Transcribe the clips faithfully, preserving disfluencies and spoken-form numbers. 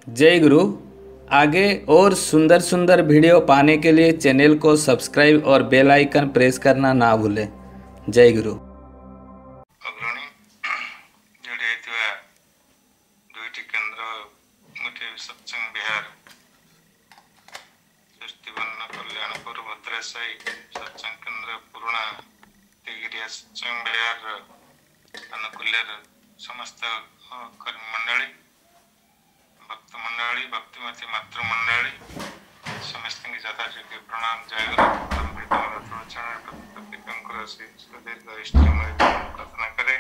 जय गुरु। आगे और सुंदर सुंदर वीडियो पाने के लिए चैनल को सब्सक्राइब और बेल आइकन प्रेस करना ना भूलें। जय गुरु। अग्रणी जोड़ी होता दुईटी केन्द्र गोटे सत्संग विहार सृष्टिवर्ण कल्याणपुर भद्राशायी सत्संग केन्द्र पुराणा तिगिरिया सत्संग विहार अनुकूल्य समस्त कर्मी मंडली भक्त मंडली भक्तिमती मातृमंडली समस्त यथाशक्ति प्रणाम। जय गुरु। सुदीर्घ इष्टमय प्रार्थना करे।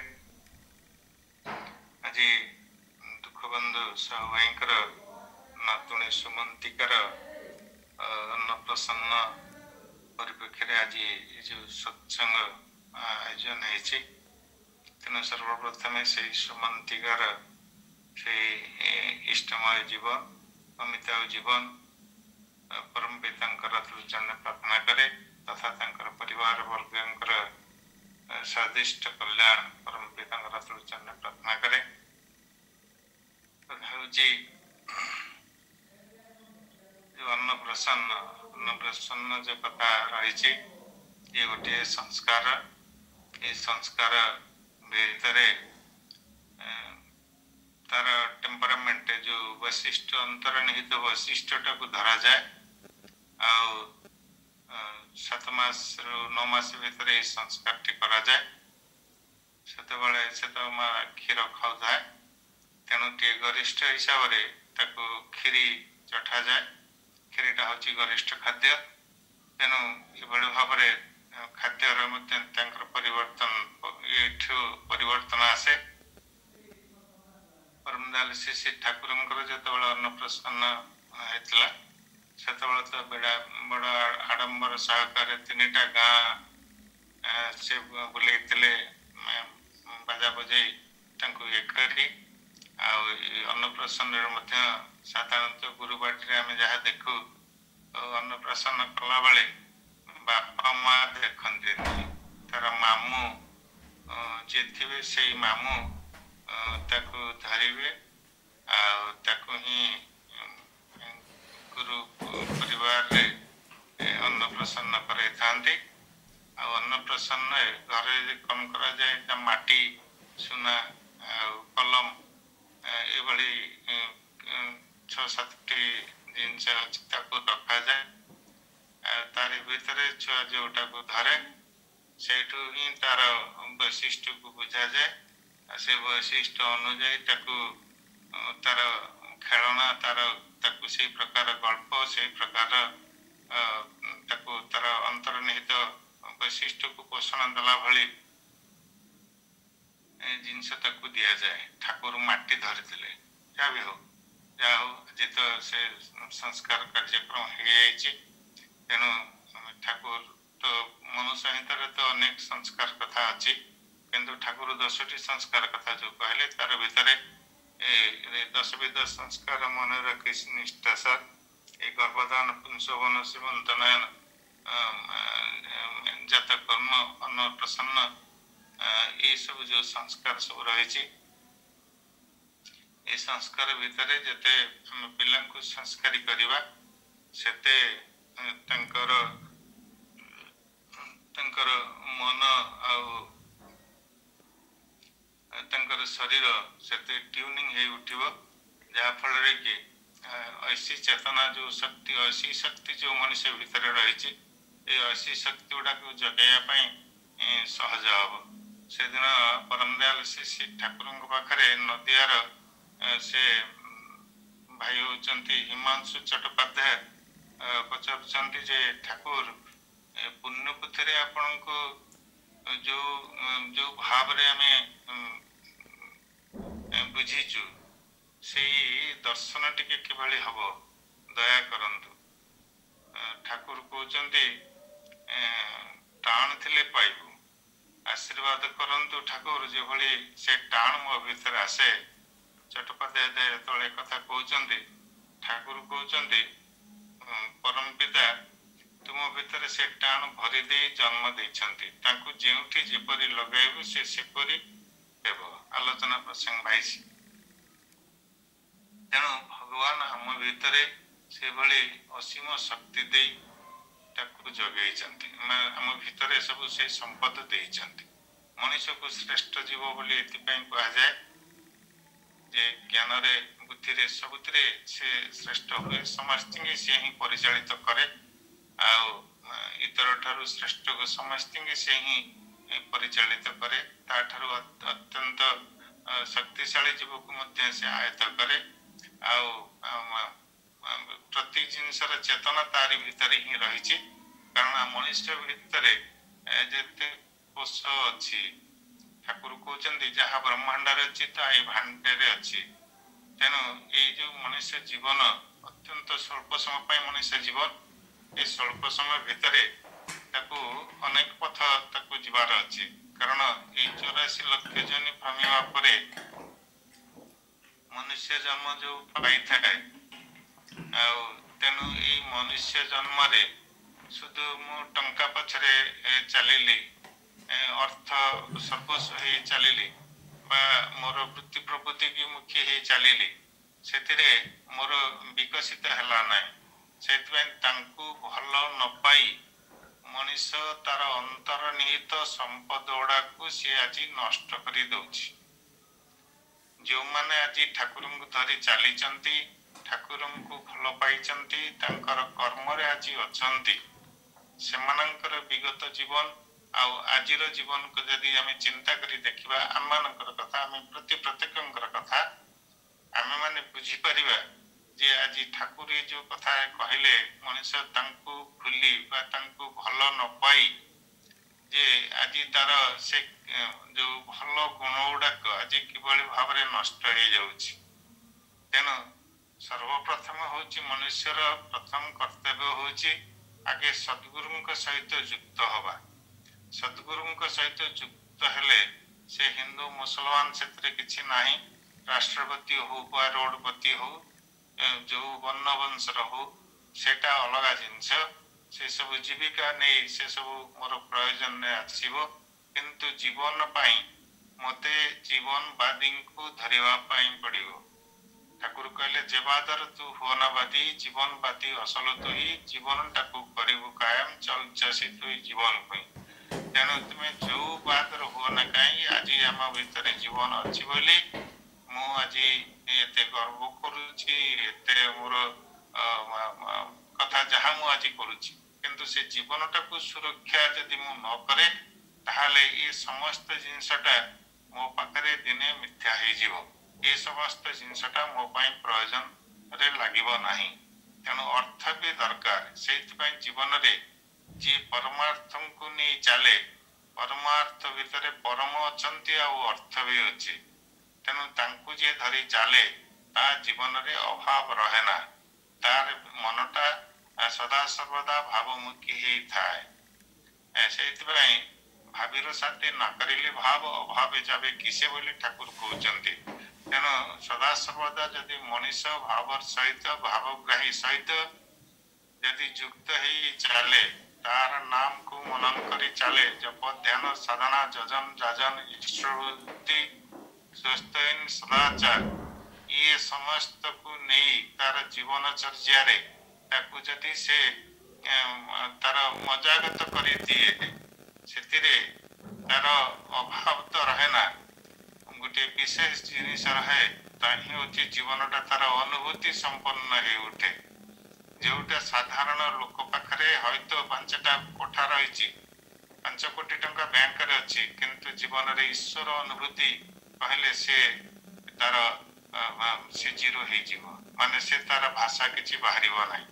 आज दुखबंधु साहू भाईकर नातुणी सुमंतिकार अन्नप्रसन्न परिप्रेक्षी आज जो सत्संग आयोजन होती तेणु सर्वप्रथमे से सुमंतिकार से इष्टमय जीवन अमिताभ जीवन परम पिता चरण प्रार्थना करे तथा परिवार वर्ग स्वादिष्ट कल्याण परम पिता चरण प्रार्थना करे। जो अन्नप्रसन्न अन्नप्रसन्न जो कथा रही ये गोटे संस्कार ये संस्कार भीतर तार टेम्परामेंट जो वैशिष्ट अंतर्निहित वैशिष्टटा को धरा जाए आउ सात मास रु नौ मास भीतर ये संस्कार टी करा जाए से क्षीर खाऊ था तेणु टे गरिष्ठ हिसाब से ताको क्षीरी चठा जाए। क्षीरीटा हूँ गरिष्ठ खाद्य तेणु ये भाव खाद्यर परिवर्तन ये परिवर्तन आसे। परमदाल श्री ठाकुर जो अन्नप्रसन्न होता से तो बड़ा बड़ आडंबर सहकार तीन टा गाँ से बुले बाजा बजे ये करी अन्नप्रसन्न साधारणतः गुरुबाटी आम जहाँ देखू अन्नप्रसन्न कला बेले बापा माँ देखते तार मामू जे थे से मामू ताकू धरिवे ही गुरु परिवार रे अन्नप्रसन्न करे थांती अन्नप्रसन्न घर कम करा जाए माटी सुना कलम ये छ सात जिनस रखा जाए तार भीतर छुआ जोटा को धरे से ही तार वैशिष्ट को बुझा जाए से वैशिष्ट अनुजाई तार खेलना तार ताकू से प्रकार गल्प से प्रकार ताकू तार अंतर्निहित वैशिष्ट को पोषण देला भली जिनस ताकू दिया जाए। ठाकुर माटी धरी जहाँ भी हो जहाँ हो आज तो से संस्कार कार्यक्रम हो तेणु ठाकुर तो मनुष्य हितर तो अनेक संस्कार कथा अच्छी किंतु ठाकुर दसटी संस्कार कथा जो कहले तार भीतर दश विध संस्कार मन रखी निष्ठा सर ये गर्भदान पुंसवन श्रीमंत नयन जात कर्म अन्न प्रसन्न ये सब जो संस्कार सब रही ये संस्कार भीतर जिते पिला को संस्कारी करवा सेते तंकर तंकर मन आ तंकर शरीर से ट्यूनिंग हो उठिबो जहाँ फल कि ऐसी चेतना जो शक्ति ऐसी शक्ति जो मनुष्य भीतर रही ये ऐसी शक्ति गुड़ा को जगैया सहज हम से दिन परमदयाल श्री ठाकुर पाखे नदियार से भाई होती हिमांशु चट्टोपाध्याय पचार जे ठाकुर पुण्यपुथी आपण को जो जो भाव रे आम बुझीचु से दर्शन टिके किभली हम दया करंतु। ठाकुर कहते टाण थिले पाइबु आशीर्वाद करंतु ठाकुर जो भली से टाण मो भीतर आसे। चट्टोपाध्याय तले कथा कहते ठाकुर कहते परम पिता तुम भीतर से टाण भरी दे जन्म देछंती तांकु जेउठी जेपरि लगाइबु से सेपरि हेबो। आलोचना प्रसंग बाईस तेणु ଭଗବାନ ଆମ ଭିତରେ ସେଭଳି ଅସୀମ ଶକ୍ତି ଦେଇ ତାକୁ ଯୋଗେଇଛନ୍ତି। ଆମ ଭିତରେ ସବୁ ସେ ସମ୍ପଦ ଦେଇଛନ୍ତି। ମଣିଷକୁ ଶ୍ରେଷ୍ଠ ଜୀବ ବୋଲି ଏଥିପାଇଁ କୁହାଯାଏ ଯେ ଜ୍ଞାନରେ ବୁଦ୍ଧିରେ ସବୁଥିରେ ସେ ଶ୍ରେଷ୍ଠ ହୁଏ। ସମସ୍ତଙ୍କୁ ସେ ହିଁ ପରିଚାଳିତ କରେ। ଆଉ ଇତର ଠାରୁ ଶ୍ରେଷ୍ଠକୁ ସମସ୍ତଙ୍କୁ ସେ ହିଁ ପରିଚାଳିତ କରେ। ତାଠାରୁ ଅତ୍ୟନ୍ତ ଶକ୍ତିଶାଳୀ ଜୀବକୁ ମଧ୍ୟ ସେ ଆୟତ୍ତ କରେ। ଆଉ ପ୍ରତି ଜିନିଷର ଚେତନା ତାରି ଭିତରେ ହିଁ ରହିଛି। କାରଣ ମଣିଷ ଭିତରେ ଯେତେ କୋଷ ଅଛି, ଠାକୁର କହୁଛନ୍ତି ଯାହା ବ୍ରହ୍ମାଣ୍ଡରେ ଅଛି ତା ଏଇ ଭାଣ୍ଡରେ ଅଛି। ତେଣୁ ଏଇ ଯୋଉ ମଣିଷ ଜୀବନ ଅତ୍ୟନ୍ତ ସ୍ୱଳ୍ପ ସମୟ ପାଇଁ ମଣିଷ ଜୀବନ, ଏ ସ୍ୱଳ୍ପ ସମୟ ଭିତରେ ତାକୁ ଅନେକ ପଥ ତାକୁ ଯିବାର ଅଛି। କାରଣ ଏଇ ଚଉରାଶୀ ଲକ୍ଷ ଜନ ଭ୍ରମିବା ପରେ ମନୁଷ୍ୟ ଜନ୍ମ ଯୋଉ ପାଇଥାଏ, ଆଉ ତେଣୁ ଏଇ ମନୁଷ୍ୟ ଜନ୍ମରେ শুধু ମୁଁ ଟଙ୍କା ପଛରେ ଚାଲିଲି, ଅର୍ଥ ସର୍ବସ୍ୱ ହେଇ ଚାଲିଲି ବା ମୋର ବୃତ୍ତି ପ୍ରବୃତ୍ତି କି ମୁଖ୍ୟ ହେଇ ଚାଲିଲି, ସେଥିରେ ମୋର ବିକଶିତ ହେଲା ନାହିଁ। ସେଥିପାଇଁ ତାଙ୍କୁ ଭଲ ନ ପାଇ ମଣିଷ ତାର ଅନ୍ତର୍ନିହିତ ସମ୍ପଦ ଗୁଡ଼ାକୁ ସିଏ ଆଜି ନଷ୍ଟ କରି ଦଉଛି। ଯେଉଁମାନେ ଆଜି ଠାକୁରଙ୍କୁ ଧରି ଚାଲିଛନ୍ତି, ଠାକୁରଙ୍କୁ ଭଲ ପାଇଛନ୍ତି, ତାଙ୍କର କର୍ମରେ ଆଜି ଅଛନ୍ତି, ସେମାନଙ୍କର ବିଗତ ଜୀବନ ଆଉ ଆଜିର ଜୀବନକୁ ଯଦି ଆମେ ଚିନ୍ତା କରି ଦେଖିବା, ଆମମାନଙ୍କର କଥା, ଆମେ ପ୍ରତି ପ୍ରତ୍ୟେକଙ୍କର କଥା ଆମେ ମାନେ ବୁଝିପାରିବା ଯେ ଆଜି ଠାକୁର ଯୋଉ କଥା କହିଲେ ମଣିଷ ତାଙ୍କୁ ଭୁଲି ବା ତାଙ୍କୁ ଭଲ ନ ପାଇ ଯେ ଆଜି ତାର ସେ ଯୋଉ ଭଲ ଗୁଣ ଗୁଡାକ ଆଜି କିଭଳି ଭାବରେ ନଷ୍ଟ ହେଇଯାଉଛି। ତେଣୁ ସର୍ବପ୍ରଥମ ହଉଛି ମନୁଷ୍ୟର ପ୍ରଥମ କର୍ତ୍ତବ୍ୟ ହଉଛି ଆଗେ ସଦ୍ଗୁରୁଙ୍କ ସହିତ ଯୁକ୍ତ ହବା। ସଦ୍ଗୁରୁଙ୍କ ସହିତ ଯୁକ୍ତ ହେଲେ ସେ ହିନ୍ଦୁ ମୁସଲମାନ ସେଥିରେ କିଛି ନାହିଁ, ରାଷ୍ଟ୍ରପତି ହଉ ବା ରୋଡପତି ହଉ, ଯୋଉ ବର୍ଣ୍ଣ ବଂଶର ହଉ, ସେଟା ଅଲଗା ଜିନିଷ। ସେ ସବୁ ଜୀବିକା ନେଇ ସେ ସବୁ ମୋର ପ୍ରୟୋଜନରେ ଆସିବ, କିନ୍ତୁ ଜୀବନ ପାଇଁ ମତେ ଜୀବନବାଦୀଙ୍କୁ ଧରିବା ପାଇଁ ପଡିବ। ଠାକୁର କହିଲେ ଯେବାଦର ତୁ ହୁଅନାବାଦୀ, ଜୀବନବାଦୀ ଅସଲ ତୁଇ, ଜୀବନଟାକୁ କରିବୁ କାୟମ, ଚଲଚସି ତୁଇ ଜୀବନ ପାଇଁ। ତେଣୁ ତୁମେ ଯୋଉ ବାଦର ହୁଅ ନା କାହିଁକି, ଆଜି ଆମ ଭିତରେ ଜୀବନ ଅଛି ବୋଲି ମୁଁ ଆଜି ଏତେ ଗର୍ବ କରୁଛି, ଏତେ ମୋର କଥା ଯାହା ମୁଁ ଆଜି କରୁଛି। କିନ୍ତୁ ସେ ଜୀବନଟାକୁ ସୁରକ୍ଷା ଯଦି ମୁଁ ନ କରେ, ତାହେଲେ ଏ ସମସ୍ତ ଜିନିଷଟା ମୋ ପାଖରେ ଦିନେ ମିଥ୍ୟା ହେଇଯିବ। ଏ ସମସ୍ତ ଜିନିଷଟା ମୋ ପାଇଁ ପ୍ରୟୋଜନରେ ଲାଗିବ ନାହିଁ। ତେଣୁ ଅର୍ଥ ବି ଦରକାର। ସେଇଥିପାଇଁ ଜୀବନରେ ଯିଏ ପରମାର୍ଥଙ୍କୁ ନେଇ ଚାଲେ, ପରମାର୍ଥ ଭିତରେ ପରମ ଅଛନ୍ତି ଆଉ ଅର୍ଥ ବି ଅଛି। ତେଣୁ ତାଙ୍କୁ ଯିଏ ଧରି ଚାଲେ ତା ଜୀବନରେ ଅଭାବ ରହେ ନା, ତାର ମନଟା ସଦା ସର୍ବଦା ଭାବମୁଖୀ ହେଇଥାଏ। ସେଇଥିପାଇଁ ଭାବିର ସାଥେ ନ କରିଲେ ଭାବ, ଅଭାବେ ଯାବେ କିସେ ବୋଲି ଠାକୁର କହୁଛନ୍ତି। ତେଣୁ ସଦା ସର୍ବଦା ଯଦି ମଣିଷ ଭାବର ସହିତ, ଭାବଗ୍ରାହୀ ସହିତ ଯଦି ଯୁକ୍ତ ହେଇ ଚାଲେ, ତାର ନାମକୁ ମନନ କରି ଚାଲେ, ଜପ ଧ୍ୟାନ ସାଧନା ଯଜନ ଯାଜନ ଈଶ୍ୱରବୃତ୍ତି ସ୍ୱସ୍ତୟନ ସଦାଚାର, ଇଏ ସମସ୍ତକୁ ନେଇ ତାର ଜୀବନଚର୍ଯ୍ୟାରେ ତାକୁ ଯଦି ସେ ତାର ମଜାଗତ କରିଦିଏ, ସେଥିରେ ତାର ଅଭାବ ତ ରହେ ନା। ଗୋଟେ ବିଶେଷ ଜିନିଷ ରହେ, ତାହା ହିଁ ହଉଛି ଜୀବନଟା ତାର ଅନୁଭୂତି ସମ୍ପନ୍ନ ହେଇ ଉଠେ। ଯୋଉଟା ସାଧାରଣ ଲୋକ ପାଖରେ ହয়তো ପାଞ୍ଚଟା କୋଠା ରହିଛି, ପାଞ୍ଚ କୋଟି ଟଙ୍କା ବ୍ୟାଙ୍କରେ ଅଛି, କିନ୍ତୁ ଜୀବନରେ ଈଶ୍ୱର ଅନୁଭୂତି କହିଲେ ସେ ତାର ସେ ଜିରୋ ହେଇଯିବ, ମାନେ ସେ ତାର ଭାଷା କିଛି ବାହାରିବ ନାହିଁ।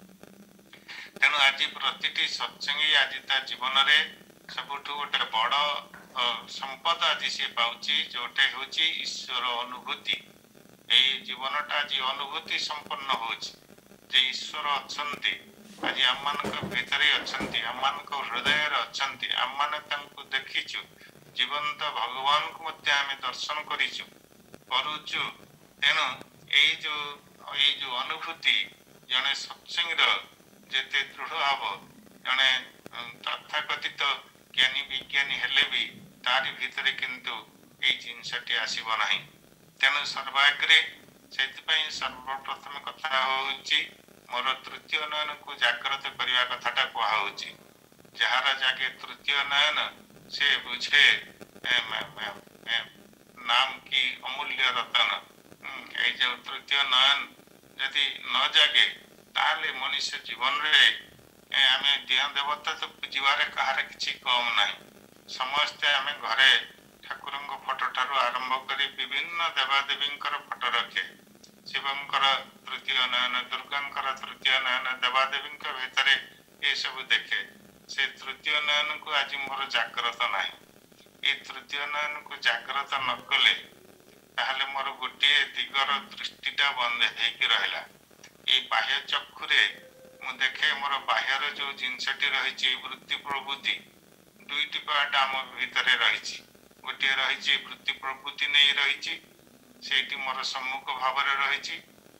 ତେଣୁ ଆଜି ପ୍ରତିଟି ସତ୍ସଙ୍ଗୀ ଆଜି ତା ଜୀବନରେ ସବୁଠୁ ଗୋଟେ ବଡ ସମ୍ପଦ ଆଜି ସିଏ ପାଉଛି, ଯୋଉଟା ହେଉଛି ଈଶ୍ୱର ଅନୁଭୂତି। ଏଇ ଜୀବନଟା ଆଜି ଅନୁଭୂତି ସମ୍ପନ୍ନ ହଉଛି ଯେ ଈଶ୍ୱର ଅଛନ୍ତି, ଆଜି ଆମମାନଙ୍କ ଭିତରେ ଅଛନ୍ତି, ଆମମାନଙ୍କ ହୃଦୟରେ ଅଛନ୍ତି, ଆମମାନେ ତାଙ୍କୁ ଦେଖିଛୁ, ଜୀବନ୍ତ ଭଗବାନଙ୍କୁ ମଧ୍ୟ ଆମେ ଦର୍ଶନ କରିଛୁ କରୁଛୁ। ତେଣୁ ଏଇ ଯୋଉ ଏଇ ଯୋଉ ଅନୁଭୂତି ଜଣେ ସତ୍ସଙ୍ଗୀର ଯେତେ ଦୃଢ ହବ, ଜଣେ ତଥାକଥିତ ଜ୍ଞାନୀ ବିଜ୍ଞାନୀ ହେଲେ ବି ତାରି ଭିତରେ କିନ୍ତୁ ଏଇ ଜିନିଷଟି ଆସିବ ନାହିଁ। ତେଣୁ ସର୍ବାଗ୍ରେ ସେଥିପାଇଁ ସର୍ବପ୍ରଥମ କଥା ହେଉଛି ମୋର ତୃତୀୟ ନୟନକୁ ଜାଗ୍ରତ କରିବା କଥାଟା କୁହାହେଉଛି। ଯାହାର ଜାଗେ ତୃତୀୟ ନୟନ ସେ ବୁଝେ ନାମ କି ଅମୂଲ୍ୟ ରତନ। ଏଇ ଯେଉଁ ତୃତୀୟ ନୟନ ଯଦି ନ ଜାଗେ ତାହେଲେ ମଣିଷ ଜୀବନରେ ଆମେ ଦିଅଁ ଦେବତା ତ ଯିବାରେ କାହାର କିଛି କମ୍ ନାହିଁ। ସମସ୍ତେ ଆମେ ଘରେ ଠାକୁରଙ୍କ ଫଟୋ ଠାରୁ ଆରମ୍ଭ କରି ବିଭିନ୍ନ ଦେବାଦେବୀଙ୍କର ଫଟୋ ରଖେ। ଶିବଙ୍କର ତୃତୀୟ ନୟନ, ଦୁର୍ଗାଙ୍କର ତୃତୀୟ ନୟନ, ଦେବାଦେବୀଙ୍କ ଭିତରେ ଏସବୁ ଦେଖେ। ସେ ତୃତୀୟ ନୟନକୁ ଆଜି ମୋର ଜାଗ୍ରତ ନାହିଁ। ଏ ତୃତୀୟ ନୟନକୁ ଜାଗ୍ରତ ନ କଲେ ତାହେଲେ ମୋର ଗୋଟିଏ ଦିଗର ଦୃଷ୍ଟିଟା ବନ୍ଦ ହେଇକି ରହିଲା। ଏଇ ବାହ୍ୟ ଚକ୍ଷୁରେ ମୁଁ ଦେଖେ ମୋର ବାହ୍ୟର ଯେଉଁ ଜିନିଷଟି ରହିଛି ବୃତ୍ତି ପ୍ରବୃତ୍ତି, ଦୁଇଟି ପାର୍ଟ ଆମ ଭିତରେ ରହିଛି। ଗୋଟିଏ ରହିଛି ବୃତ୍ତି ପ୍ରବୃତ୍ତି ନେଇ ରହିଛି, ସେଇଠି ମୋର ସମ୍ମୁଖ ଭାବରେ ରହିଛି।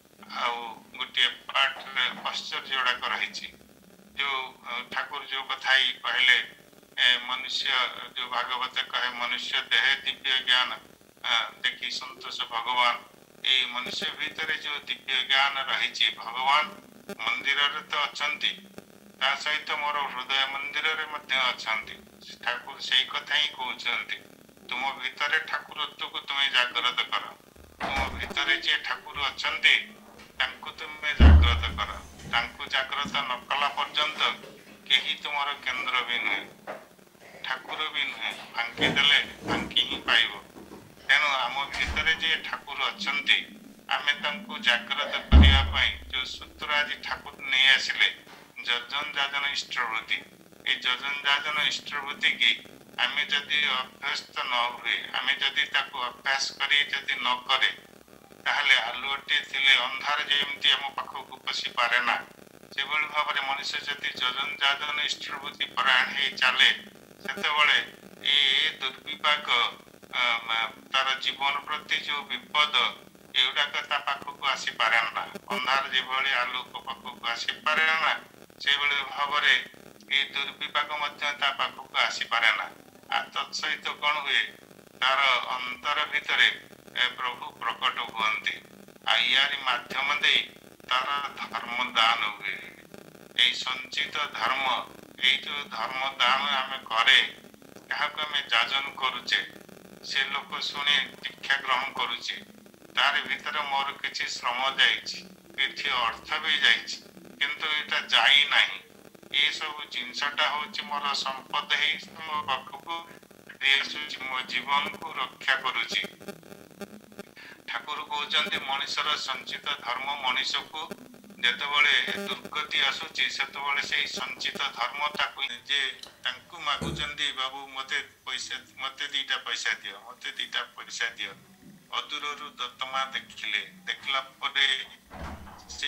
ଆଉ ଗୋଟିଏ ପାର୍ଟରେ ଐଶ୍ୱର୍ଯ୍ୟ ଗୁଡ଼ାକ ରହିଛି। ଯେଉଁ ଠାକୁର ଯେଉଁ କଥା ହିଁ କହିଲେ ମନୁଷ୍ୟ, ଯେଉଁ ଭାଗବତ କହେ ମନୁଷ୍ୟ ଦେହେ ଦିବ୍ୟ ଜ୍ଞାନ ଦେଖି ସନ୍ତୋଷ ଭଗବାନ। ଏଇ ମନୁଷ୍ୟ ଭିତରେ ଯେଉଁ ଦିବ୍ୟ ଜ୍ଞାନ ରହିଛି, ଭଗବାନ ମନ୍ଦିରରେ ତ ଅଛନ୍ତି, ତା ସହିତ ମୋର ହୃଦୟ ମନ୍ଦିରରେ ମଧ୍ୟ ଅଛନ୍ତି। ଠାକୁର ସେଇ କଥା ହିଁ କହୁଛନ୍ତି, ତୁମ ଭିତରେ ଠାକୁରତ୍ୱକୁ ତୁମେ ଜାଗ୍ରତ କର। ତୁମ ଭିତରେ ଯିଏ ଠାକୁର ଅଛନ୍ତି ତାଙ୍କୁ ତୁମେ ଜାଗ୍ରତ କର। ତାଙ୍କୁ ଜାଗ୍ରତ ନ କଲା ପର୍ଯ୍ୟନ୍ତ କେହି ତୁମର କେନ୍ଦ୍ର ବି ନୁହେଁ, ଠାକୁର ବି ନୁହେଁ। ଫାଙ୍କି ଦେଲେ ଫାଙ୍କି ହିଁ ପାଇବ। ତେଣୁ ଆମ ଭିତରେ ଯିଏ ଠାକୁର ଅଛନ୍ତି ଆମେ ତାଙ୍କୁ ଜାଗ୍ରତ କରିବା ପାଇଁ ଯେଉଁ ସୂତ୍ର ଆଜି ଠାକୁର ନେଇ ଆସିଲେ, ଯଜନ ଯାଜନ ଇଷ୍ଟବୃତ୍ତି। এই যজন যাଜନ ଇଷ୍ଟବୃତ୍ତି କି ଆମେ ଯଦି ଅଭ୍ୟସ୍ତ ନ ହୁଏ, ଆମେ ଯଦି ତାକୁ ଅଭ୍ୟାସ କରି ଯଦି ନ କରେ, ତାହେଲେ ଆଲୁଅଟି ଥିଲେ ଅନ୍ଧାର ଯେମିତି ଆମ ପାଖକୁ ପଶି ପାରେ ନା, ସେଭଳି ଭାବରେ ମଣିଷ ଯଦି ଯଜନ ଯାଜନ ଇଷ୍ଟବୃତ୍ତି ପରାୟଣ ହେଇ ଚାଲେ, ସେତେବେଳେ ଏ ଦୁର୍ବିପାକ ତାର ଜୀବନ ପ୍ରତି ଯେଉଁ ବିପଦ ଏଗୁଡ଼ାକ ତା ପାଖକୁ ଆସିପାରେ ନା। ଅନ୍ଧାର ଯେଭଳି ଆଲୋକ ପାଖକୁ ଆସିପାରେ ନା, ସେଭଳି ଭାବରେ এই ଦୁର୍ବିପାକ ମଧ୍ୟ ତା ପାଖକୁ ଆସିପାରେ ନା। ଆଉ ତତ୍ସହିତ କ'ଣ ହୁଏ, ତାର ଅନ୍ତର ଭିତରେ ପ୍ରଭୁ ପ୍ରକଟ ହୁଅନ୍ତି। ଆଉ ୟାରି ମାଧ୍ୟମ ଦେଇ ତାର ଧର୍ମ ଦାନ ହୁଏ। এই ସଞ୍ଚିତ ଧର୍ମ, ଏଇ ଯେଉଁ ଧର୍ମ ଦାନ ଆମେ କରେ, କାହାକୁ ଆମେ ଯାଜନ କରୁଛେ, ସେ ଲୋକ ଶୁଣି ଦୀକ୍ଷା ଗ୍ରହଣ କରୁଛେ, ତାର ଭିତରେ ମୋର କିଛି ଶ୍ରମ ଯାଇଛି, କିଛି ଅର୍ଥ ବି ଯାଇଛି, କିନ୍ତୁ ଏଇଟା ଯାଇନାହିଁ। ଏସବୁ ଜିନିଷଟା ହେଉଛି ମୋର ସମ୍ପଦ ହେଇ ମୋ ପାଖକୁ ଆସୁଛି, ମୋ ଜୀବନକୁ ରକ୍ଷା କରୁଛି। ଠାକୁର କହୁଛନ୍ତି ମଣିଷର ସଞ୍ଚିତ ଧର୍ମ ମଣିଷକୁ ଯେତେବେଳେ ଦୁର୍ଗତି ଆସୁଛି, ସେତେବେଳେ ସେଇ ସଞ୍ଚିତ ଧର୍ମ ତାକୁ ଯେ ତାଙ୍କୁ ମାଗୁଛନ୍ତି, ବାବୁ ମୋତେ ପଇସା, ମୋତେ ଦିଟା ପଇସା ଦିଅ, ମୋତେ ଦିଟା ପଇସା ଦିଅ। ଅଦୂରରୁ ଦତ୍ତମା ଦେଖିଲେ, ଦେଖିଲା ପରେ ସେ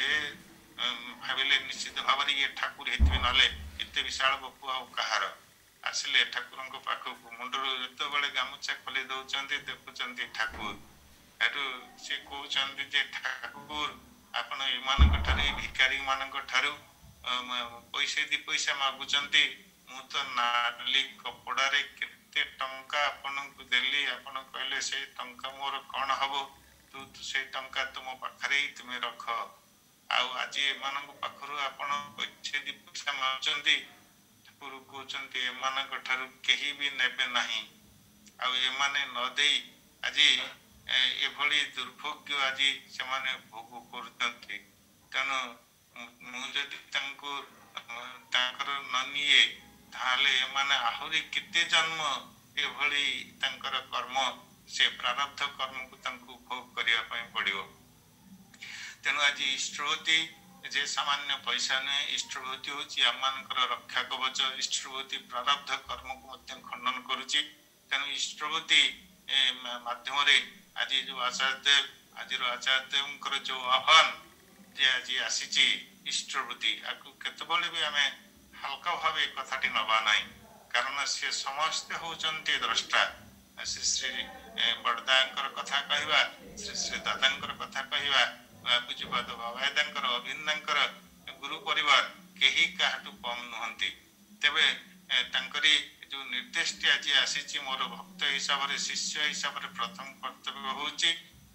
ଭାବିଲେ ନିଶ୍ଚିତ ଭାବରେ ଇଏ ଠାକୁର ହେଇଥିବେ, ନହେଲେ ଏତେ ବିଶାଳ ବପୁ ଆଉ କାହାର। ଆସିଲେ ଠାକୁରଙ୍କ ପାଖକୁ, ମୁଣ୍ଡରୁ ଯେତେବେଳେ ଗାମୁଛା ଖୋଲି ଦଉଛନ୍ତି ଦେଖୁଛନ୍ତି ଠାକୁର। ଏଠୁ ସେ କହୁଛନ୍ତି ଯେ ଠାକୁର ଆପଣ ଏମାନଙ୍କ ଠାରୁ, ଏଇ ଭିକାରୀ ମାନଙ୍କ ଠାରୁ ପଇସା ଦି ପଇସା ମାଗୁଛନ୍ତି। ମୁଁ ତ ନାଲି କପଡ଼ାରେ କେତେ ଟଙ୍କା ଆପଣଙ୍କୁ ଦେଲି, ଆପଣ କହିଲେ ସେଇ ଟଙ୍କା ମୋର କ'ଣ ହବ, ତୁ ସେଇ ଟଙ୍କା ତୁମ ପାଖରେ ହିଁ ତୁମେ ରଖ। ଆଉ ଆଜି ଏମାନଙ୍କ ପାଖରୁ ଆପଣ ପଇସା ଦି ପଇସା ମାଗୁଛନ୍ତି, ଠାକୁର କହୁଛନ୍ତି ଏମାନଙ୍କ ଠାରୁ କେହି ବି ନେବେ ନାହିଁ। ଆଉ ଏମାନେ ନ ଦେଇ ଆଜି ଏଭଳି ଦୁର୍ଭୋଗ୍ୟ ଆଜି ସେମାନେ ଭୋଗ କରୁଛନ୍ତି। ତେଣୁ ମୁଁ ଯଦି ତାଙ୍କୁ ତାଙ୍କର ନ ନିଏ, ତାହେଲେ ଏମାନେ ଆହୁରି କେତେ ଜନ୍ମ ଏଭଳି ତାଙ୍କର କର୍ମ, ସେ ପ୍ରାରବ୍ଧ କର୍ମକୁ ତାଙ୍କୁ ଭୋଗ କରିବା ପାଇଁ ପଡ଼ିବ। ତେଣୁ ଆଜି ଇଷ୍ଟବୃତ୍ତି ଯେ ସାମାନ୍ୟ ପଇସା ନୁହେଁ, ଇଷ୍ଟବୃତ୍ତି ହେଉଛି ଆମମାନଙ୍କର ରକ୍ଷା କବଚ। ଇଷ୍ଟବୃତ୍ତି ପ୍ରାରବ୍ଧ କର୍ମକୁ ମଧ୍ୟ ଖଣ୍ଡନ କରୁଛି। ତେଣୁ ଇଷ୍ଟବୃତ୍ତି ମାଧ୍ୟମରେ ଆଜି ଯେଉଁ ଆଚାର୍ଯ୍ୟଦେବ, ଆଜିର ଆଚାର୍ଯ୍ୟଦେବଙ୍କର ଯେଉଁ ଆହ୍ୱାନ ଯେ ଆଜି ଆସିଛି ଇଷ୍ଟବୃତ୍ତି, ଆକୁ କେତେବେଳେ ବି ଆମେ ହାଲକା ଭାବେ ଏ କଥାଟି ନେବା ନାହିଁ, କାରଣ ସେ ସମସ୍ତେ ହେଉଛନ୍ତି ଦ୍ରଷ୍ଟା। ଶ୍ରୀ ଶ୍ରୀ ବଡ଼ଦାଙ୍କର କଥା କହିବା, ଶ୍ରୀ ଶ୍ରୀ ଦାଦାଙ୍କର କଥା କହିବା, ପୂଜ୍ୟପାଦ ବାବାଦାଙ୍କର, ଅଭିନ୍ଦାଙ୍କର ଗୁରୁ ପରିବାର କେହି କାହାଠୁ କମ୍ ନୁହନ୍ତି। ତେବେ ତାଙ୍କରି ଯେଉଁ ନିର୍ଦ୍ଦେଶଟି ଆଜି ଆସିଛି, ମୋର ଭକ୍ତ ହିସାବରେ, ଶିଷ୍ୟ ହିସାବରେ ପ୍ରଥମ କର୍ତ୍ତବ୍ୟ ହେଉଛି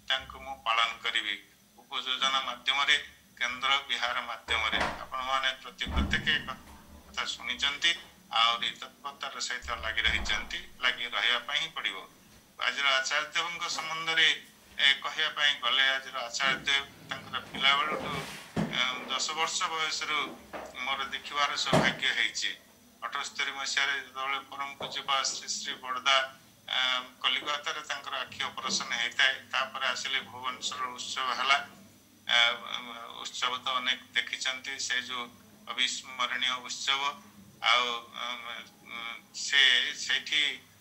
ତାଙ୍କୁ ମୁଁ ପାଳନ କରିବି। ଉପଯୋଜନା ମାଧ୍ୟମରେ କେନ୍ଦ୍ର ବିହାର ମାଧ୍ୟମରେ ଆପଣମାନେ ପ୍ରତି ପ୍ରତ୍ୟେକ କଥା ଶୁଣିଛନ୍ତି ଆହୁରି ତତ୍ପରତାର ସହିତ ଲାଗି ରହିଛନ୍ତି, ଲାଗି ରହିବା ପାଇଁ ହିଁ ପଡ଼ିବ। ଆଜିର ଆଚାର୍ଯ୍ୟ ଦେବଙ୍କ ସମ୍ବନ୍ଧରେ କହିବା ପାଇଁ ଗଲେ ଆଜିର ଆଚାର୍ଯ୍ୟ ଦେବ ତାଙ୍କର ପିଲାବେଳଠୁ ଦଶ ବର୍ଷ ବୟସରୁ ମୋର ଦେଖିବାର ସୌଭାଗ୍ୟ ହେଇଛି। ଅଠସ୍ତରୀ ମସିହାରେ ଯେତେବେଳେ ପରମ ପୂଜ୍ୟପାଦ ଶ୍ରୀ ଶ୍ରୀ ବଡ଼ଦା କଲିକତାରେ ତାଙ୍କର ଆଖି ଅପରେସନ ହେଇଥାଏ, ତାପରେ ଆସିଲେ ଭୁବନେଶ୍ୱର ଉତ୍ସବ ହେଲା। ଉତ୍ସବ ତ ଅନେକ ଦେଖିଛନ୍ତି, ସେ ଯେଉଁ ଅବିସ୍ମରଣୀୟ ଉତ୍ସବ। ଆଉ ସେ ସେଇଠି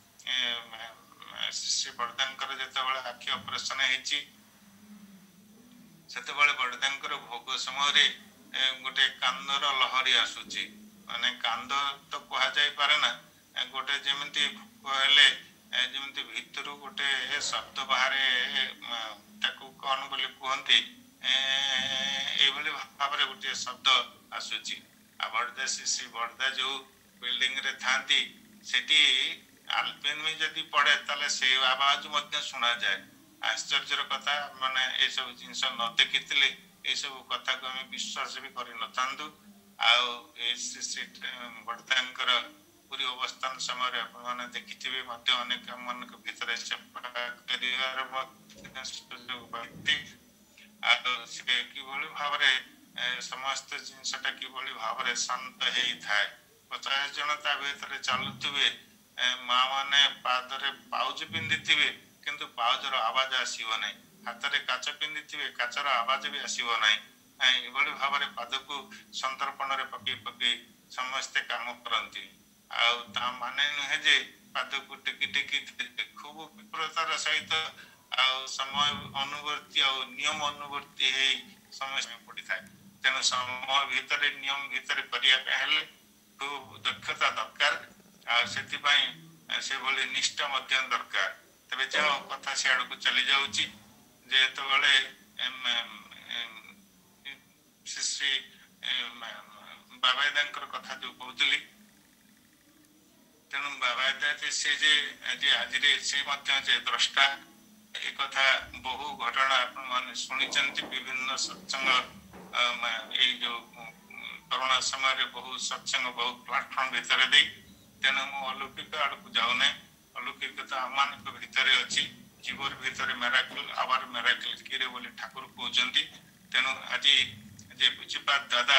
ଶ୍ରୀ ବଡ଼ଦାଙ୍କର ଯେତେବେଳେ ଆଖି ଅପରେସନ ହେଇଛି, ସେତେବେଳେ ବଡ଼ଦାଙ୍କର ଭୋଗ ସମୟରେ ଗୋଟେ କାନ୍ଦର ଲହରୀ ଆସୁଛି। ମାନେ କାନ୍ଦ ତ କୁହାଯାଇପାରେ ନା, ଗୋଟେ ଯେମିତି ଭୋଗ ହେଲେ ଯେମିତି ଭିତରୁ ଗୋଟେ ଶବ୍ଦ ବାହାରେ, ତାକୁ କଣ ବୋଲି କୁହନ୍ତି, ଏଇଭଳି ଭାବରେ ଗୋଟିଏ ଶବ୍ଦ ଆସୁଛି। ଆଉ ବଡ଼ଦା ଶ୍ରୀ ଶ୍ରୀ ବଡ଼ଦା ଯୋଉ ବିଲ୍ଡିଂରେ ଥାନ୍ତି, ସେଠି ଆଲପିନ ଯଦି ପଡ଼େ ତାହେଲେ ସେଇ ଆବାଜ ମଧ୍ୟ ଶୁଣାଯାଏ। ଆଶ୍ଚର୍ଯ୍ୟର କଥା, ମାନେ ଏସବୁ ଜିନିଷ ନ ଦେଖିଥିଲେ ଏସବୁ କଥାକୁ ଆମେ ବିଶ୍ୱାସ ବି କରିନଥାନ୍ତୁ। ଆଉ ଏ ଶ୍ରୀ ଶ୍ରୀ ବଡ଼ଦାଙ୍କର ପୁରୀ ଅବସ୍ଥାନ ସମୟରେ ଆପଣମାନେ ଦେଖିଥିବେ ମଧ୍ୟ ଅନେକ ମାନଙ୍କ ଭିତରେ ସେବା କରିବାର ସୁଯୋଗ ପାଇଛି। ଆଉ ସେ କିଭଳି ଭାବରେ ସମସ୍ତ ଜିନିଷଟା କିଭଳି ଭାବରେ ଶାନ୍ତ ହେଇଥାଏ। ପଚାଶ ଜଣ ତା ଭିତରେ ଚାଲୁଥିବେ, ମା ମାନେ ପାଦରେ ପାଉଜ ପିନ୍ଧିଥିବେ କିନ୍ତୁ ପାଉଜର ଆବାଜ ଆସିବ ନାହିଁ, ହାତରେ କାଚ ପିନ୍ଧିଥିବେ କାଚର ଆବାଜ ବି ଆସିବ ନାହିଁ। ଏଭଳି ଭାବରେ ପାଦକୁ ସନ୍ତର୍ପଣରେ ପକେଇ ପକେଇ ସମସ୍ତେ କାମ କରନ୍ତି। ଆଉ ତା ମାନେ ନୁହେଁ ଯେ ପାଦକୁ ଟେକି ଟେକି ଖୁବ ବିପ୍ରତାର ସହିତ ଆଉ ସମୟ ଅନୁବର୍ତ୍ତୀ ଆଉ ନିୟମ ଅନୁବର୍ତ୍ତୀ ହେଇ ସମୟ ପଡ଼ିଥାଏ। ତେଣୁ ସମୟ ଭିତରେ ନିୟମ ଭିତରେ କରିବା ପାଇଁ ହେଲେ ଖୁବ ଦକ୍ଷତା ଦରକାର, ଆଉ ସେଥିପାଇଁ ସେଭଳି ନିଷ୍ଠା ମଧ୍ୟ ଦରକାର। ତେବେ ଯାହା କଥା ସିଆଡ଼କୁ ଚାଲି ଯାଉଛି, ଯେ ଯେତେବେଳେ ଶ୍ରୀ ଶ୍ରୀ ବାବାଦାଙ୍କର କଥା ଯୋଉ କହୁଥିଲି, ତେଣୁ ବାବାଦା ଯେ ସେ ଯେ ଆଜି ଆଜିରେ ସେ ମଧ୍ୟ ଯେ ଦ୍ରଷ୍ଟା, ଏ କଥା ବହୁ ଘଟଣା ଆପଣମାନେ ଶୁଣିଛନ୍ତି ବିଭିନ୍ନ ସତ୍ସଙ୍ଗ, ଏଇ ଯୋଉ କରୋନା ସମୟରେ ବହୁ ସତ୍ସଙ୍ଗ ବହୁ ପ୍ଲାଟଫର୍ମ ଭିତରେ ଦେଇ। ତେଣୁ ମୁଁ ଅଲୌକିକ ଆଡ଼କୁ ଯାଉନାହିଁ, ଅଲୌକିକ ତ ଆମମାନଙ୍କ ଭିତରେ ଅଛି। ଜୀବର ଭିତରେ ମେରାକିଲ୍, ଆବାର ମେରାକିଲ୍ କିରେ ବୋଲି ଠାକୁର କହୁଛନ୍ତି। ତେଣୁ ଆଜି ଯେ ପୂଜ୍ୟପାଦ ଦାଦା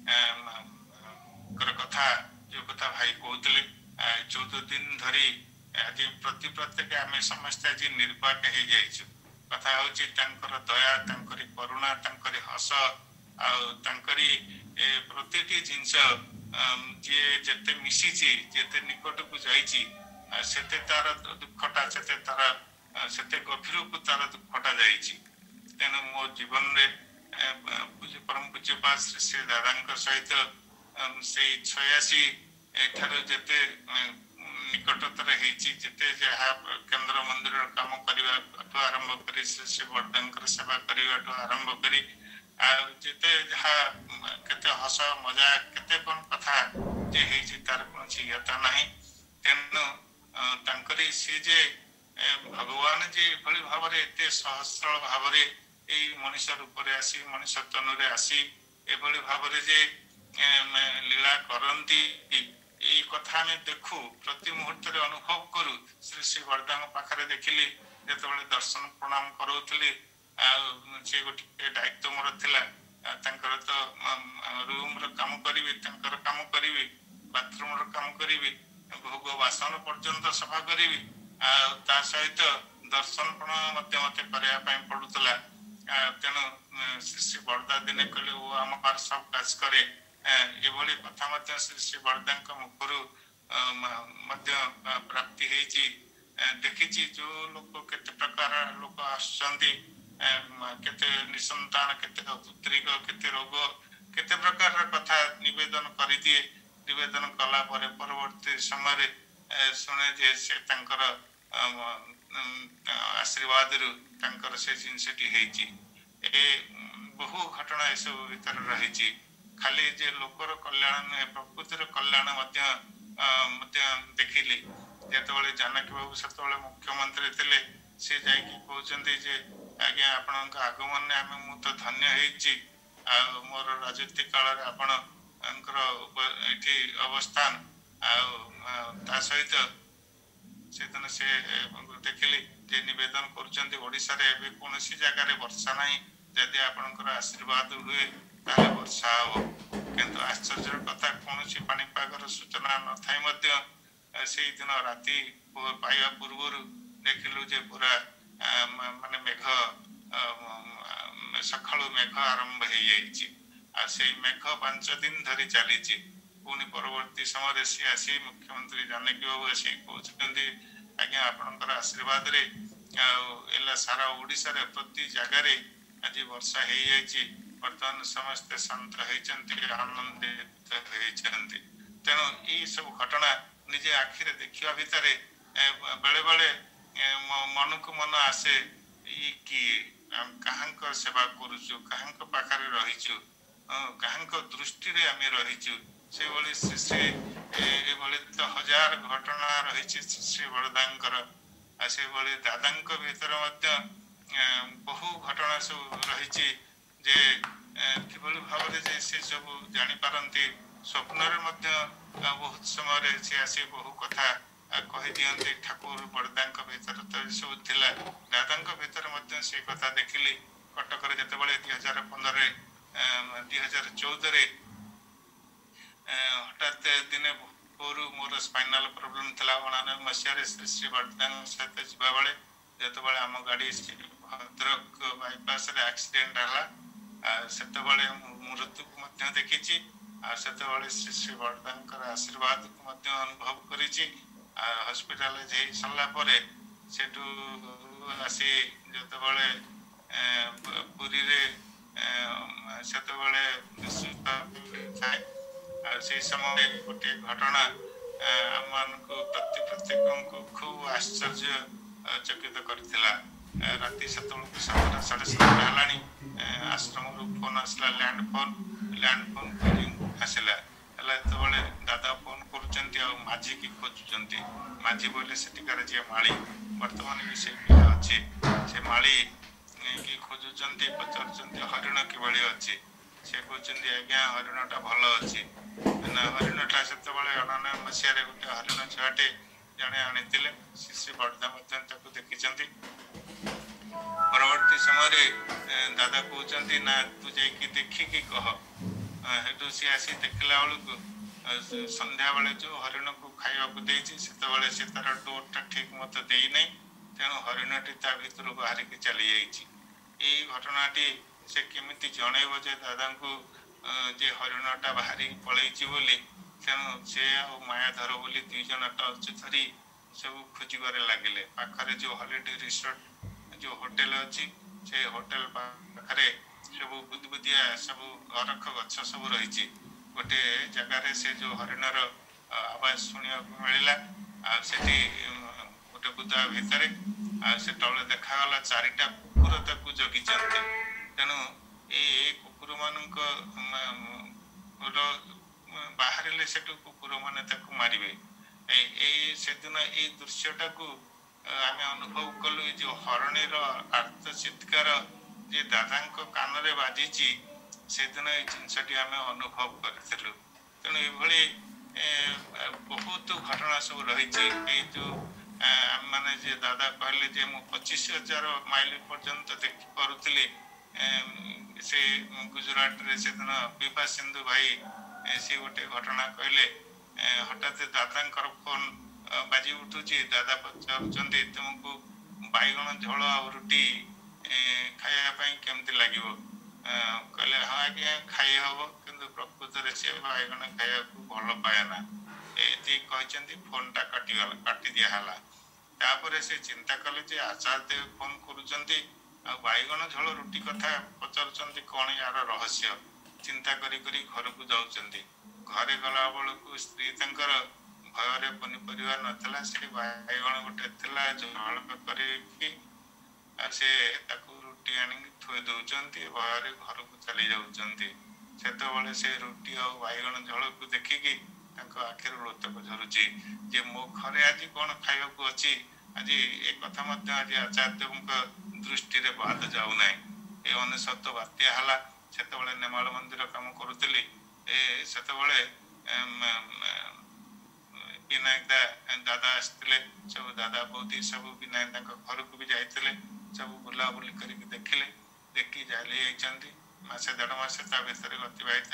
କଥା ଯୋଉ କଥା ଭାଇ କହୁଥିଲେ, ଚଉଦ ଦିନ ଧରି ଆଜି ପ୍ରତି ପ୍ରତ୍ୟେକ ଆମେ ସମସ୍ତେ ଆଜି ନିର୍ବାକ ହେଇଯାଇଛୁ। କଥା ହଉଛି ତାଙ୍କର ଦୟା, ତାଙ୍କରି କରୁଣା, ତାଙ୍କରି ହସ, ଆଉ ତାଙ୍କରି ପ୍ରତିଟି ଜିନିଷ ଯିଏ ଯେତେ ମିଶିଛି, ଯେତେ ନିକଟକୁ ଯାଇଛି, ସେତେ ତାର ଦୁଃଖଟା ସେତେ ତାର ସେତେ ଗଭୀରକୁ ତାର ଦୁଃଖଟା ଯାଇଛି। ତେଣୁ ମୋ ଜୀବନରେ ପରମ ପୂଜ୍ୟପାଦ ଶ୍ରୀ ଶ୍ରୀ ଦାଦାଙ୍କ ସହିତ ସେଇ ଛୟାଅଶୀ ଏଠାରୁ ଯେତେ ନିକଟତର ହେଇଛି, ଯେତେ ଯାହା କେନ୍ଦ୍ର ମନ୍ଦିରର କାମ କରିବାଠୁ ଆରମ୍ଭ କରି ଶ୍ରୀ ଶ୍ରୀ ବଡ଼ଦାଙ୍କର ସେବା କରିବାଠୁ ଆରମ୍ଭ କରି ଆଉ ଯେତେ ଯାହା କେତେ ହସ ମଜା କେତେ କ'ଣ କଥା ଯେ ହେଇଛି ତାର କୌଣସି ଇୟତା ନାହିଁ। ତେଣୁ ତାଙ୍କରି ସେ ଯେ ଭଗବାନ ଯେ ଏଭଳି ଭାବରେ ଏତେ ସହସ୍ର ଭାବରେ ଏଇ ମଣିଷ ରୂପରେ ଆସି, ମଣିଷ ତନୁରେ ଆସି ଏଭଳି ଭାବରେ ଯେ ଲୀଳା କରନ୍ତି, ଏଇ କଥା ଆମେ ଦେଖୁ, ପ୍ରତି ମୁହୂର୍ତ୍ତରେ ଅନୁଭବ କରୁ। ଶ୍ରୀ ଶ୍ରୀ ବଡ଼ଦାଙ୍କ ପାଖରେ ଦେଖିଲି ଯେତେବେଳେ ଦର୍ଶନ ପ୍ରଣାମ କରଉଥିଲି, ଆଉ ସେ ଗୋଟେ ଦାୟିତ୍ୱ ମୋର ଥିଲା, ତାଙ୍କର ତ ରୁମ୍ର କାମ କରିବି, ତାଙ୍କର କାମ କରିବି, ବାଥରୁମ୍ର କାମ କରିବି, ଭୋଗ ବାସନ ପର୍ଯ୍ୟନ୍ତ ସଫା କରିବି, ଆଉ ତା ସହିତ ଦର୍ଶନ ପ୍ରଣାମ ମଧ୍ୟ ମତେ କରିବା ପାଇଁ ପଡୁଥିଲା। ତେଣୁ ଶ୍ରୀ ଶ୍ରୀ ବଡ଼ଦା ଦିନେ କହିଲେ ଓ ଆମର ସବୁ କାଜ କରେ, ଏଭଳି କଥା ମଧ୍ୟ ଶ୍ରୀ ଶ୍ରୀ ବଡ଼ଦାଙ୍କ ମୁଖରୁ ମଧ୍ୟ ପ୍ରାପ୍ତି ହେଇଛି। ଦେଖିଛି ଯୋଉ ଲୋକ କେତେ ପ୍ରକାର ଲୋକ ଆସୁଛନ୍ତି, କେତେ ନିସନ୍ତାନ, କେତେ ପୁତ୍ରିକ, କେତେ ରୋଗ, କେତେ ପ୍ରକାରର କଥା ନିବେଦନ କରିଦିଏ। ନିବେଦନ କଲା ପରେ ପରବର୍ତ୍ତୀ ସମୟରେ ଶୁଣେ ଯେ ସେ ତାଙ୍କର ଆଶୀର୍ବାଦରୁ ତାଙ୍କର ସେ ଜିନିଷଟି ହେଇଛି। ଏ ବହୁ ଘଟଣା ଏସବୁ ଭିତରେ ରହିଛି। ଖାଲି ଯେ ଲୋକର କଲ୍ୟାଣ ନୁହେଁ, ପ୍ରକୃତିର କଲ୍ୟାଣ ମଧ୍ୟ ମଧ୍ୟ ଦେଖିଲି। ଯେତେବେଳେ ଜାନକୀ ବାବୁ ସେତେବେଳେ ମୁଖ୍ୟମନ୍ତ୍ରୀ ଥିଲେ, ସେ ଯାଇକି କହୁଛନ୍ତି ଯେ ଆଜ୍ଞା ଆପଣଙ୍କ ଆଗମନରେ ଆମେ ମୁଁ ତ ଧନ୍ୟ ହେଇଛି। ଆଉ ମୋର ରାଜନୀତି କାଳରେ ଆପଣଙ୍କର ଏଠି ଅବସ୍ଥାନ ଆଉ ତା ସହିତ ସେଦିନ ସେ ଦେଖିଲି ଯେ ନିବେଦନ କରୁଛନ୍ତି ଓଡ଼ିଶାରେ ଏବେ କୌଣସି ଜାଗାରେ ବର୍ଷା ନାହିଁ, ଯଦି ଆପଣଙ୍କର ଆଶୀର୍ବାଦ ହୁଏ ତାହେଲେ ବର୍ଷା ହେବ। କିନ୍ତୁ ଆଶ୍ଚର୍ଯ୍ୟର କଥା, କୌଣସି ପାଣିପାଗର ସୂଚନା ନଥାଇ ମଧ୍ୟ ସେଇଦିନ ରାତି ପାଇବା ପୂର୍ବରୁ ଦେଖିଲୁ ଯେ ପୁରା ମାନେ ମେଘ ସକାଳୁ ମେଘ ଆରମ୍ଭ ହେଇଯାଇଛି। ଆଉ ସେଇ ମେଘ ପାଞ୍ଚ ଦିନ ଧରି ଚାଲିଛି। ପୁଣି ପରବର୍ତ୍ତୀ ସମୟରେ ସିଏ ଆସି ମୁଖ୍ୟମନ୍ତ୍ରୀ ଜାନକୀ ବାବୁ ଆସି କହୁଛନ୍ତି ଆଜ୍ଞା ଆପଣଙ୍କର ଆଶୀର୍ବାଦରେ ଆଉ ହେଲା ସାରା ଓଡ଼ିଶାରେ ପ୍ରତି ଜାଗାରେ ଆଜି ବର୍ଷା ହେଇଯାଇଛି, ବର୍ତ୍ତମାନ ସମସ୍ତେ ଶାନ୍ତ ହେଇଛନ୍ତି, ଆନନ୍ଦିତ ହେଇଛନ୍ତି। ତେଣୁ ଏଇ ସବୁ ଘଟଣା ନିଜେ ଆଖିରେ ଦେଖିବା ଭିତରେ ବେଳେ ବେଳେ ମନକୁ ମନ ଆସେ, ଇ କିଏ, କାହାଙ୍କ ସେବା କରୁଛୁ, କାହାଙ୍କ ପାଖରେ ରହିଛୁ, କାହାଙ୍କ ଦୃଷ୍ଟିରେ ଆମେ ରହିଛୁ। ସେଭଳି ଶ୍ରୀ ଏଭଳି ତ ହଜାର ଘଟଣା ରହିଛି ଶ୍ରୀ ବଳଦାଙ୍କର। ଆଉ ସେଭଳି ଦାଦାଙ୍କ ଭିତରେ ମଧ୍ୟ ବହୁ ଘଟଣା ସବୁ ରହିଛି ଯେ କିଭଳି ଭାବରେ ଯେ ସେ ସବୁ ଜାଣିପାରନ୍ତି। ସ୍ୱପ୍ନରେ ମଧ୍ୟ ବହୁତ ସମୟରେ ସେ ଆସି ବହୁ କଥା କହିଦିଅନ୍ତି। ଠାକୁର ବଳଦାଙ୍କ ଭିତରେ ତ ଏସବୁ ଥିଲା, ଦାଦାଙ୍କ ଭିତରେ ମଧ୍ୟ ସେ କଥା ଦେଖିଲି। କଟକରେ ଯେତେବେଳେ ଦୁଇ ହଜାର ପନ୍ଦରରେ ଦୁଇ ହଜାର ଚଉଦରେ ହଠାତ୍ ଦିନେ ପୂର୍ବରୁ ମୋର ସ୍ପାଇନାଲ ପ୍ରୋବ୍ଲେମ୍ ଥିଲା। ଅଣାନବେ ମସିହାରେ ଶ୍ରୀ ଶ୍ରୀ ବଳଦାଙ୍କ ସହିତ ଯିବାବେଳେ ଯେତେବେଳେ ଆମ ଗାଡ଼ି ଭଦ୍ରକ ବାଇପାସରେ ଆକ୍ସିଡେଣ୍ଟ ହେଲା, ସେତେବେଳେ ମୃତ୍ୟୁକୁ ମଧ୍ୟ ଦେଖିଛି। ଆଉ ସେତେବେଳେ ଶ୍ରୀ ଶ୍ରୀ ବଳଦାଙ୍କର ଆଶୀର୍ବାଦକୁ ମଧ୍ୟ ଅନୁଭବ କରିଛି। ଆଉ ହସ୍ପିଟାଲରେ ଯାଇ ସାରିଲା ପରେ ସେଠୁ ଆସି ଯେତେବେଳେ ପୁରୀରେ ସେତେବେଳେ ଥାଏ, ଆଉ ସେଇ ସମୟରେ ଗୋଟିଏ ଘଟଣା ଆମମାନଙ୍କୁ ପ୍ରତି ପ୍ରତ୍ୟେକଙ୍କୁ ଖୁବ୍ ଆଶ୍ଚର୍ଯ୍ୟ ଚକିତ କରିଥିଲା। ରାତି ସେତେବେଳକୁ ସାତଟା ସାଢ଼େ ସାତଟା ହେଲାଣି। ଆଶ୍ରମରୁ ଫୋନ୍ ଆସିଲା, ଲ୍ୟାଣ୍ଡ ଫୋନ୍ ଲ୍ୟାଣ୍ଡ ଫୋନ୍ ଆସିଲା। ହେଲା ଯେତେବେଳେ ଦାଦା ଫୋନ୍ କରୁଛନ୍ତି ଆଉ ମାଝିକି ଖୋଜୁଛନ୍ତି। ମାଝି ବୋଇଲେ ସେଠିକାର ଯିଏ ମାଳି, ବର୍ତ୍ତମାନ ବି ସେ ପିଲା ଅଛି, ସେ ମାଳି କି ଖୋଜୁଛନ୍ତି, ପଚାରୁଛନ୍ତି ହରିଣ କିଭଳି ଅଛି। ସେ କହୁଛନ୍ତି ଆଜ୍ଞା ହରିଣଟା ଭଲ ଅଛି। ନା ହରିଣଟା ସେତେବେଳେ ଅଣାନବେ ମସିହାରେ ଗୋଟେ ହରିଣ ଛୁଆଟେ ଜଣେ ଆଣିଥିଲେ, ଶ୍ରୀ ଶ୍ରୀ ବଳଦା ମଧ୍ୟ ତାକୁ ଦେଖିଛନ୍ତି। ପରବର୍ତ୍ତୀ ସମୟରେ ଦାଦା କହୁଛନ୍ତି ନା ତୁ ଯାଇକି ଦେଖିକି କହ। ସେଠୁ ସିଏ ଆସି ଦେଖିଲା ବେଳକୁ ସନ୍ଧ୍ୟାବେଳେ ଯେଉଁ ହରିଣକୁ ଖାଇବାକୁ ଦେଇଛି ସେତେବେଳେ ସେ ତାର ଡୋରଟା ଠିକ୍ ମତେ ଦେଇନାହିଁ, ତେଣୁ ହରିଣଟି ତା ଭିତରୁ ବାହାରିକି ଚାଲିଯାଇଛି। ଏଇ ଘଟଣାଟି ସେ କେମିତି ଜଣେଇବ ଯେ ଦାଦାଙ୍କୁ ଯେ ହରିଣଟା ବାହାରିକି ପଳେଇଛି ବୋଲି। ତେଣୁ ସେ ଆଉ ମାୟାଧର ବୋଲି ଦୁଇ ଜଣ ଟର୍ଚ୍ଚ ଧରି ସବୁ ଖୋଜିବାରେ ଲାଗିଲେ। ପାଖରେ ଯେଉଁ ହଲିଡେ ରିସୋର୍ଟ ଯେଉଁ ହୋଟେଲ ଅଛି, ସେ ହୋଟେଲ ପାଖରେ ସବୁ ବୁଦିବୁଦିଆ ସବୁ ଅରଖ ଗଛ ସବୁ ରହିଛି। ଗୋଟେ ଜାଗାରେ ସେ ଯେଉଁ ହରିଣର ଆବାଜ ଶୁଣିବାକୁ ମିଳିଲା। ଆଉ ସେଠି ଗୋଟେ ବୁଦା ଭିତରେ ଆଉ ସେତେବେଳେ ଦେଖାଗଲା ଚାରିଟା କୁକୁର ତାକୁ ଜଗିଛନ୍ତି। ତେଣୁ ଏଇ କୁକୁରମାନଙ୍କ ବାହାରିଲେ ସେଠୁ କୁକୁରମାନେ ତାକୁ ମାରିବେ। ଏଇ ସେଦିନ ଏଇ ଦୃଶ୍ୟଟାକୁ ଆମେ ଅନୁଭବ କଲୁ। ଏ ଯେଉଁ ହରିଣୀର ଆର୍ତ୍ତ ଚିତ୍କାର ଯେ ଦାଦାଙ୍କ କାନରେ ବାଜିଛି, ସେଦିନ ଏଇ ଜିନିଷଟି ଆମେ ଅନୁଭବ କରିଥିଲୁ। ତେଣୁ ଏଭଳି ବହୁତ ଘଟଣା ସବୁ ରହିଛି। ଏଇ ଯେଉଁ ଆମେମାନେ ଯେ ଦାଦା କହିଲେ ଯେ ମୁଁ ପଚିଶ ହଜାର ମାଇଲ ପର୍ଯ୍ୟନ୍ତ ଦେଖିପାରୁଥିଲି, ସେ ଗୁଜୁରାଟରେ ସେଦିନ ବିଭା ସିନ୍ଧୁ ଭାଇ ସେ ଗୋଟେ ଘଟଣା କହିଲେ। ହଠାତ୍ ଦାଦାଙ୍କର ଫୋନ୍ ବାଜି ଉଠୁଛି, ଦାଦା ପଚାରୁଛନ୍ତି ତୁମକୁ ବାଇଗଣ ଝୋଳ ଆଉ ରୁଟି ଖାଇବା ପାଇଁ କେମିତି ଲାଗିବ? କହିଲେ ହଁ ଆଜ୍ଞା ଖାଇ ହେବ, କିନ୍ତୁ ପ୍ରକୃତରେ ସେ ବାଇଗଣ ଖାଇବାକୁ ଭଲ ପାଏ ନା। ଏତିକି କହିଛନ୍ତି, ଫୋନ୍ଟା କାଟିଗଲା, କାଟି ଦିଆହେଲା। ତାପରେ ସେ ଚିନ୍ତା କଲେ ଯେ ଆଚାର୍ଯ୍ୟ ଫୋନ୍ କରୁଛନ୍ତି ଆଉ ବାଇଗଣ ଝୋଳ ରୁଟି କଥା ପଚାରୁଛନ୍ତି, କ'ଣ ୟାର ରହସ୍ୟ। ଚିନ୍ତା କରି କରି ଘରକୁ ଯାଉଛନ୍ତି। ଘରେ ଗଲା ବେଳକୁ ସ୍ତ୍ରୀ ତାଙ୍କର ଭୟରେ ପନିପରିବା ନଥିଲା, ସେ ବାଇଗଣ ଗୋଟେ ଥିଲା ଝୋଳ କରିକି ସେ ତାକୁ ରୁଟି ଆଣିକି ଥୋଇ ଦେଉଛନ୍ତି, ଭୟରେ ଘରକୁ ଚାଲି ଯାଉଛନ୍ତି। ସେତେବେଳେ ସେ ରୁଟି ଆଉ ବାଇଗଣ ଝୋଳକୁ ଦେଖିକି ତାଙ୍କ ଆଖିରୁ ଲୋତକ ଝରୁଛି ଯେ ମୋ ଘରେ ଆଜି କ'ଣ ଖାଇବାକୁ ଅଛି। ଆଜି ଏ କଥା ମଧ୍ୟ ଆଜି ଆଚାର୍ଯ୍ୟଙ୍କ दृष्टि रे बात जाऊ ना ये अनेशत बात्या हला सेतबेले नेमाल मंदिर काम करुतली ए सेतबेले विनायक दा दादा आसते सब दादा बहुत सब विनायक घर को भी जाते सब बुलाबुली करके देखिले देखी जाली जाइए मसे देढ़ मस भर अतिबाहित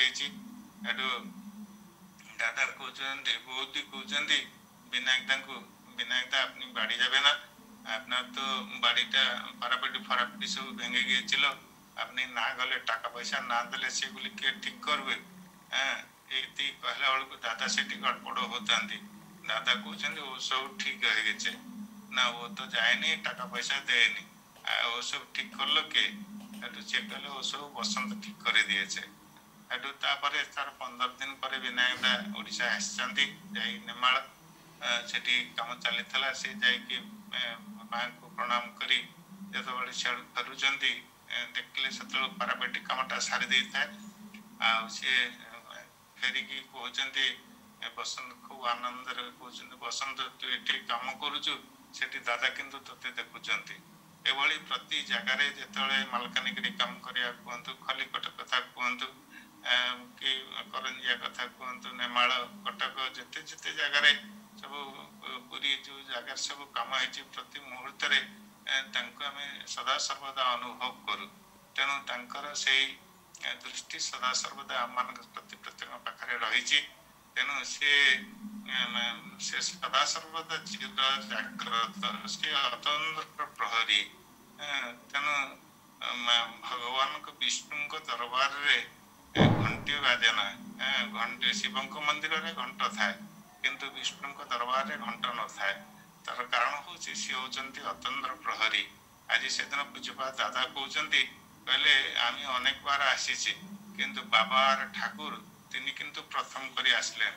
हो दादा कहते बहुत कहते विनायक विनायक दा अपनी बाड़ी जाबे ना अपना तो बाड़ीटा पारापेटी फारापेटी सब भेंगे गए अपनी ना गले टाका पैसा ना देले से किए ठीक करवे ये कहला बेलू दादा से गड़बड़ होता दादा कहते वो सब ठीक है गए ना वो तो जाएनी टाका पैसा देनी वो सब ठीक कर लो के सी कहले वो सब बसंत ठीक कर दिए एटू तापर तार पंद्रह दिन पर विनायक दा ओडिशा आसचंदी जाई नेमाल सेठी काम चली सी जाकि माँ को प्रणाम करी जो सियाड़ फेरुंट देखले से पारापेटी कामटा सारी दे था सी फेरिकी कहते बसंत खूब आनंद कहते बसंत तु ये कम करुचु सेठी दादा किंतु तोते देखुंट एभली प्रति जगार जिते मालकानगिरी काम करा कहतु खलिकोट कथा कहतु कि करंजिया कथा कहतु नेमाल कटक जिते जिते जगार सब पूरी जो जगार सब कम है प्रति मुहूर्त आम सदा सर्वदा अनुभव करूँ तेणु से दृष्टि सदा सर्वदा आम मान प्रति प्रत्येक पाखे रही तेणु सी से सदा सर्वदा चिर जाग्रत से अतंत्र प्रहरी तेणु भगवान को विष्णु को दरबार रे घंटी बाजना घंटी शिव मंदिर रे घंट थाए किंतु विष्णु को दरबार रे घंट न थाए तार कारण हूँ सी होती अतंत्र प्रहरी आज से दिन पूजपा दादा कहते कहले आम अनेक बार आसी किंतु बाबा ठाकुर तीन किंतु प्रथम करी आसले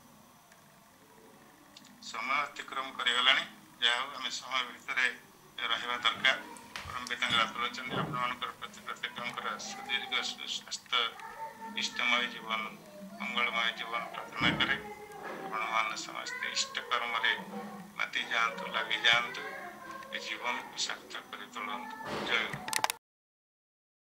समय अतिक्रम करगला जहाँ आम समय भितर रहा दरकार परम पिता आदर आप प्रति प्रत्येक सुदीर्घ सुस्वास्थ्य इष्टमय जीवन मंगलमय जीवन प्रार्थना करे आपण समस्ते इष्ट कर्म माति जातु लगी जातु जीवन को सार्थक कर तोड़ू जय।